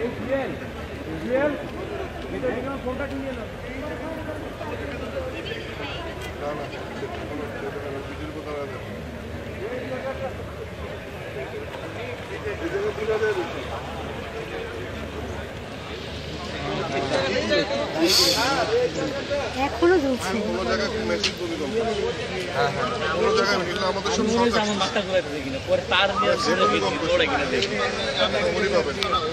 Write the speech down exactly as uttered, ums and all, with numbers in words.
এখনো চলছে। কোনো জায়গায় মেসেজ করি না। হ্যাঁ হ্যাঁ কোনো জায়গায় মিললে আমাদের সব সরকার আমার মাথা ঘুরাইতে দেখি না পরে তার নিয়ে